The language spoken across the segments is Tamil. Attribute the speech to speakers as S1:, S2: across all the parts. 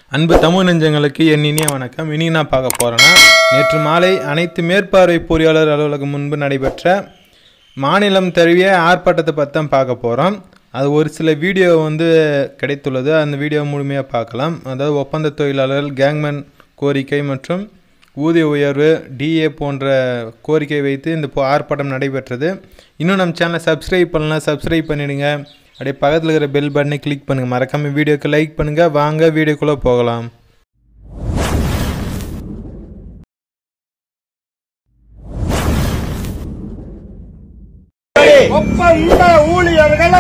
S1: அன்பு தமிழ் நெஞ்சங்களுக்கு என் இனிய வணக்கம். இனி நான் பார்க்க போகிறேன்னா, நேற்று மாலை அனைத்து மேற்பார்வை பொறியாளர் அலுவலகம் முன்பு நடைபெற்ற மாநிலம் தழுவிய ஆர்ப்பாட்டத்தை பற்றி தான் பார்க்க போகிறோம். அது ஒரு சில வீடியோ கிடைத்துள்ளது. அந்த வீடியோ முழுமையாக பார்க்கலாம். அதாவது ஒப்பந்த தொழிலாளர்கள் கேங்மேன் கோரிக்கை மற்றும் ஊதிய உயர்வு டிஏ போன்ற கோரிக்கை வைத்து இந்த ஆர்ப்பாட்டம் நடைபெற்றது. இன்னும் நம்ம சேனலை சப்ஸ்கிரைப் பண்ணலாம், சப்ஸ்கிரைப் பண்ணிவிடுங்க. அப்படியே பக்கத்தில் இருக்கிற பெல் பட்டனை கிளிக் பண்ணுங்கள். மறக்காமல் வீடியோக்கு லைக் பண்ணுங்கள். வாங்க வீடியோக்குள்ளே போகலாம்.
S2: ஒப்பந்த ஊழியர்களை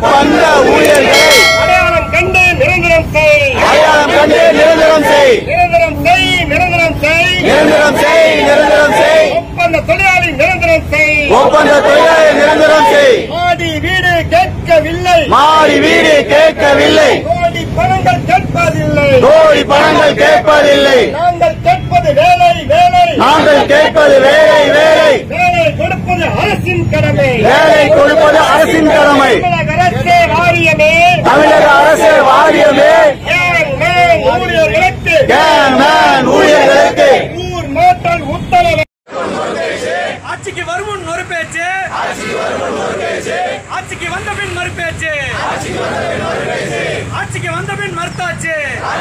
S2: அடையாளம் கண்டு நிரந்தரம் செய்,
S3: நிரந்தரம் செய்,
S2: நிரந்தரம் செய், நிரந்தரம் செய்,
S3: நிரந்தரம் செய், நிரந்தரம் செய்,
S2: ஒப்பந்த தொழிலாளி நிரந்தரம் செய்,
S3: ஒப்பந்த தொழிலாளி நிரந்தரம் செய்.
S2: மாடி வீடு கேட்கவில்லை,
S3: மாடி வீடு கேட்கவில்லை,
S2: கோடி பணங்கள் கேட்பதில்லை,
S3: கோடி பணங்கள் கேட்பதில்லை.
S2: நாங்கள் கேட்பது வேலை வேலை,
S3: நாங்கள் கேட்பது வேலை வேலை,
S2: வேலை கொடுப்பது அரசின் கடமை,
S3: வேலை கொடுப்பது அரசின் கடமை.
S2: தமிழக அரசே வாரியமே,
S3: தமிழக அரசு வாரியமே
S2: கேங்மேன் ஊழியர்களுக்கு
S3: கேங்மேன் ஊழியர்களுக்கு
S2: ஊர் மாற்றல் உத்தரவு.
S4: ஆட்சிக்கு வரும் ஒரு பேச்சு, ஆட்சிக்கு வந்த பின் மறுபேச்சு, ஆட்சிக்கு வந்த பின் மறுத்தாச்சு,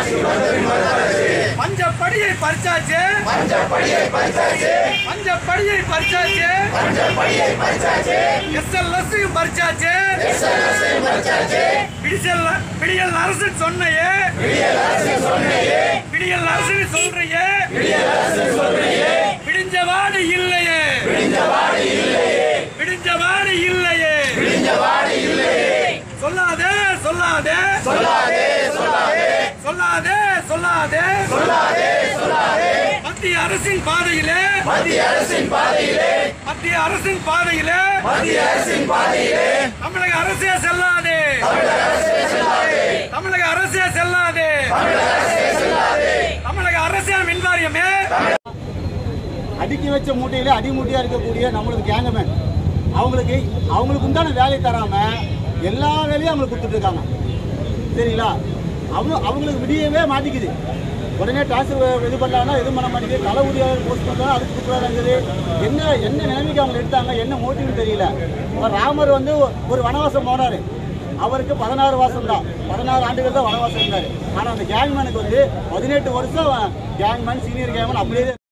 S4: பஞ்சப்படியை பறிச்சாச்சு, பஞ்சப்படியை பறிச்சாச்சு, எஸ்எல்எஸ்ஸையும் பறிச்சாச்சு, பிடிஎல் அரசு சொன்னையே, பிடிஎல் அரசு சொல்றையே, பிடிஞ்சவாடு இல்லையே, பிடிஞ்சவாடு இல்லையே, சொல்லாதே சொல்லாதே சொல்லாதே சொல்லாதே சொல்லாதே சொல்லாதே மத்திய அரசின் பாதையிலே, மத்திய அரசின் பாதையிலே, மத்திய அரசின் பாதையிலே, மத்திய அரசின் பாதையிலே தமிழக அரசே செல்லாதே, தமிழக அரசே செல்லாதே, தமிழக அரசே மின்வாரியமே.
S5: அடுக்கி வச்ச மூட்டையில அடி மூட்டையா இருக்கக்கூடிய நம்மளுக்கு கேங்கமேன் அவங்களுக்கு உண்டான வேலை தராம எல்லா வேலையும் அவங்களுக்கு கொடுத்துட்டு இருக்காங்க. சரிங்களா? அவங்களுக்கு விடியவே மாட்டிக்குது. உடனே டாக்ஸர் இது பண்ணலாம்னா எதுவும் பண்ண மாட்டேங்குது. தலை ஊதியாளர் போஸ்ட் பண்ணாலும் அதுக்கு கொடுக்குறாங்கிறது. என்ன நிலைமைக்கு அவங்க எடுத்தாங்க, என்ன மோட்டிவ்னு தெரியல. ராமர் ஒரு வனவாசம் போனாரு. அவருக்கு 16 வருஷம் தான், 16 ஆண்டுகள் தான் வனவாசம் இருந்தாரு. ஆனால் அந்த கேங்மேனுக்கு 18 வருஷம் கேங்மேன், சீனியர் கேங்மேன் அப்படியே